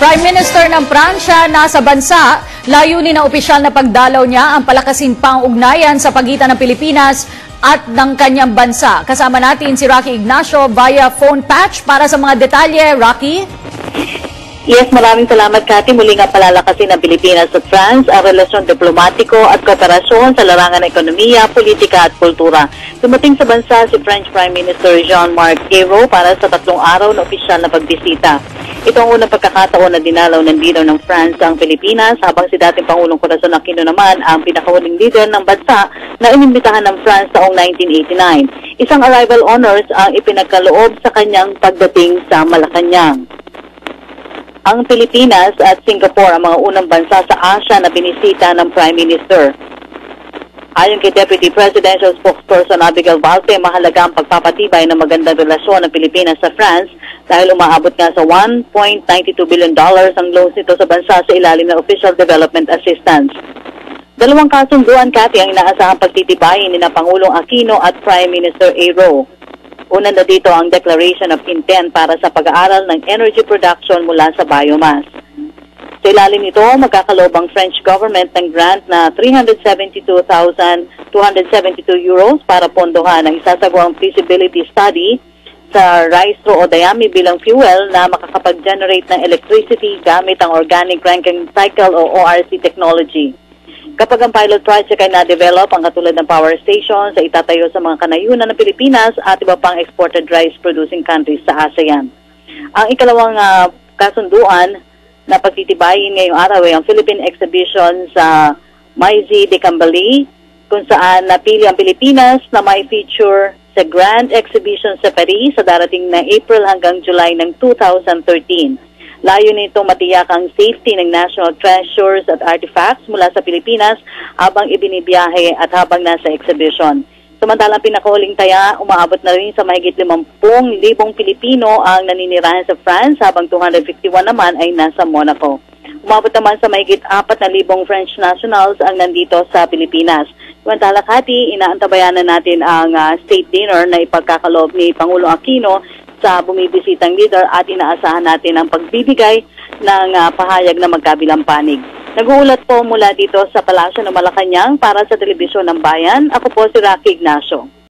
Prime Minister ng Pransya nasa bansa, layunin ng opisyal na pagdalaw niya ang palakasin pang ugnayan sa pagitan ng Pilipinas at ng kanyang bansa. Kasama natin si Rocky Ignacio via phone patch para sa mga detalye. Rocky? Yes, maraming salamat, Cathy. Muli nga palalakasin ng Pilipinas at France ang relasyon diplomatiko at kooperasyon sa larangan ng ekonomiya, politika at kultura. Dumating sa bansa si French Prime Minister Jean-Marc Ayrault para sa 3 araw na opisyal na pagbisita. Ito ang unang pagkakataon na dinalaw ng leader ng France ang Pilipinas, habang si dating Pangulong Corazon Aquino naman ang pinakahuling leader ng bansa na inimbitahan ng France taong 1989. Isang arrival honors ang ipinagkaloob sa kanyang pagdating sa Malacanang. Ang Pilipinas at Singapore ang mga unang bansa sa Asia na binisita ng Prime Minister. Ayon kay Deputy Presidential Spokesperson Abigail Valte, mahalaga ang pagpapatibay ng magandang relasyon ng Pilipinas sa France dahil umaabot nga sa $1.92 billion ang loans nito sa bansa sa ilalim ng Official Development Assistance. 2 kasunduan, Cathy, ang inaasahang pagtitibayin ni na Pangulong Aquino at Prime Minister Ayrault. Una na dito ang Declaration of Intent para sa pag-aaral ng energy production mula sa biomass. Sa ilalim nito, magkakaloob ang French government ng grant na €372,272 para pondohan ang isasagawang feasibility study sa rice straw o dayami bilang fuel na makakapag-generate ng electricity gamit ang Organic Rankine Cycle o ORC technology. Kapag ang pilot project ay na-develop, ang katulad ng power station sa itatayo sa mga kanayunan ng Pilipinas at iba pang exported rice-producing countries sa ASEAN. Ang ikalawang kasunduan na pagtitibayin ngayong araw ay ang Philippine Exhibition sa Maizi de Cambali, kung saan napili ang Pilipinas na may feature sa Grand Exhibition sa Paris sa darating na April hanggang July ng 2013. Layo nito matiyak ang safety ng national treasures at artifacts mula sa Pilipinas habang ibinibiyahe at habang nasa exhibition. Samantalang pinakahuling taya, umaabot na rin sa mahigit 50,000 Pilipino ang naninirahan sa France habang 251 naman ay nasa Monaco. Umabot naman sa mahigit 4,000 French nationals ang nandito sa Pilipinas. Samantala, Cathy, inaantabayan na natin ang state dinner na ipagkakaloob ni Pangulong Aquino sa bumibisitang leader at inaasahan natin ang pagbibigay ng pahayag na magkabilang panig. Nag-uulat po mula dito sa Palasyo ng Malacanang para sa Telebisyon ng Bayan. Ako po si Rocky Ignacio.